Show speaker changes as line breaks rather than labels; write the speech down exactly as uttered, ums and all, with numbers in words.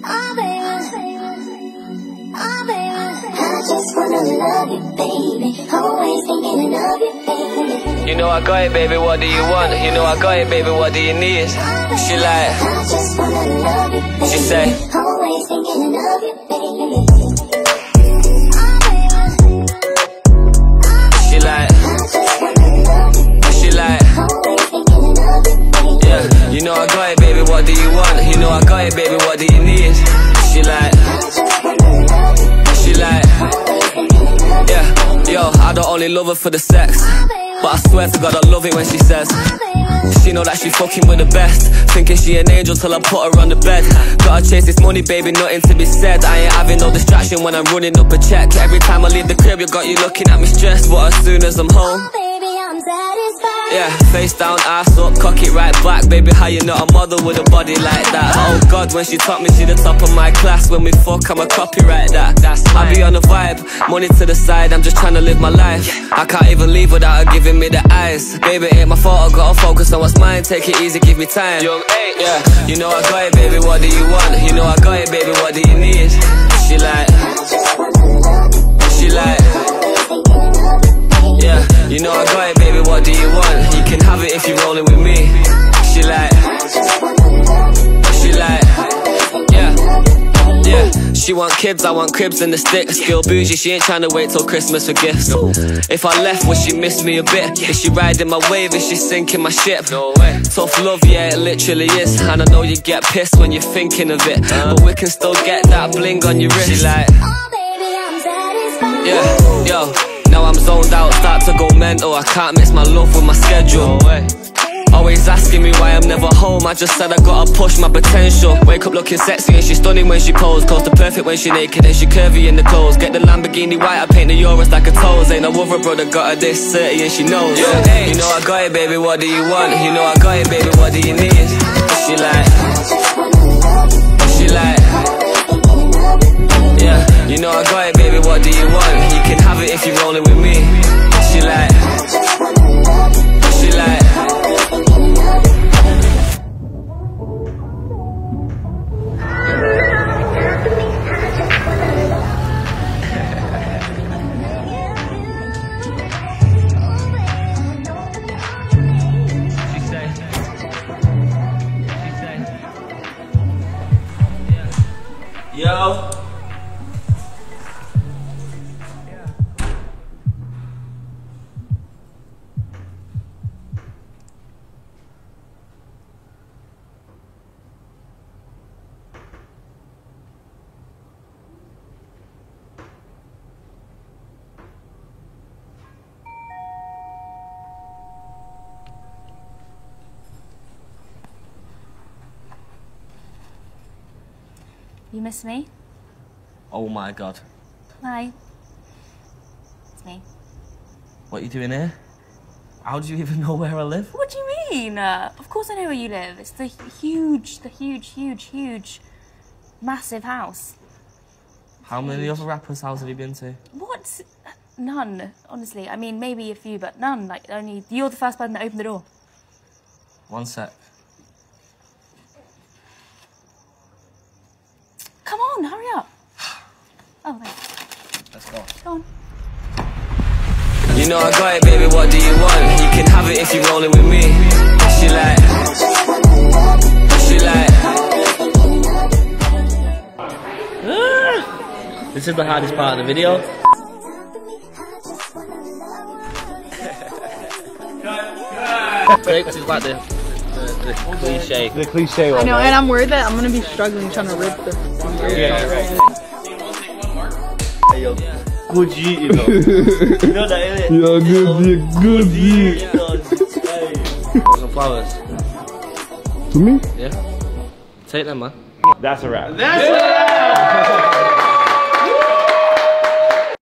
Oh baby, oh baby, I just wanna love you, baby. Always thinking of you, baby.
You know I got it, baby, what do you want? You know I got it, baby, what do you need? She like,
I just wanna love you, baby.
She say,
always thinking of you, baby.
She like, she like, yeah. You know I got it, baby, what do you want? You know I got it, baby, what do you need? She like, she like, yeah. Yo, I don't only love her for the sex, but I swear to God I love it when she says she know that she fucking with the best. Thinking she an angel till I put her on the bed. Gotta chase this money, baby, nothing to be said. I ain't having no distraction when I'm running up a check. Every time I leave the crib, you got you looking at me stressed. But as soon as I'm home,
Baby, I'm satisfied.
yeah, face down, ass up, cock it right back. Baby, how you not a mother with a body like that? Oh God, when she taught me, she the top of my class. When we fuck, I'm a copyright that. I be on the vibe, money to the side, I'm just trying to live my life. I can't even leave without her giving me the eyes. Baby, ain't my fault, I gotta focus on what's mine. Take it easy, give me time. Young eight, yeah. You know I got it, baby, what do you want? You know I got it, baby, what do you need? She like, she like, yeah. You know I got it, baby, what do you want? You can have it if you're rolling with me. She like, she like, yeah, yeah. She want kids, I want cribs and the sticks. Girl bougie, she ain't tryna wait till Christmas for gifts. If I left, would she miss me a bit? Is she riding my wave, is she sinking my ship? No way. Tough love, yeah, it literally is. And I know you get pissed when you're thinking of it, but we can still get that bling on your wrist. She like,
Oh baby, I'm satisfied.
yeah, yo. Now I'm zoned out, start to go mental. I can't mix my love with my schedule. No way. Always asking me why I'm never home. I just said I gotta push my potential. Wake up looking sexy and she's stunning when she pose. Close to perfect when she naked and she curvy in the clothes. Get the Lamborghini white, I paint the Euros like a toes. Ain't no other brother got her this thirty and she knows. Yeah. You know I got it, baby, what do you want? You know I got it, baby, what do you need? She like, she like, yeah. You know I got it, baby, what do you want? You can have it if you're rolling with me. She like, she like, yo.
You miss me?
Oh my God.
Hi. It's me.
What are you doing here? How do you even know where I live?
What do you mean? Uh, of course I know where you live. It's the huge, the huge, huge, huge, massive house.
How many other rappers' houses have you been to?
What? None, honestly. I mean, maybe a few, but none. Like, only you're the first person that opened the door.
One sec.
Come on, hurry up. Oh, wait.
Let's go.
Go on.
You know I got it, baby, what do you want? You can have it if you're rolling with me. She like, she like, ah, this is the hardest part of the video. This is like the, the, the cliche.
The cliche one.
I know,
right?
and I'm worried that I'm gonna be struggling trying to rip the.
Yeah, right. Hey, yo. Good G, you know. You know that, innit?
Yo, good G, good G.
Some flowers.
To me?
Yeah. Take them, man.
That's a wrap. That's a wrap!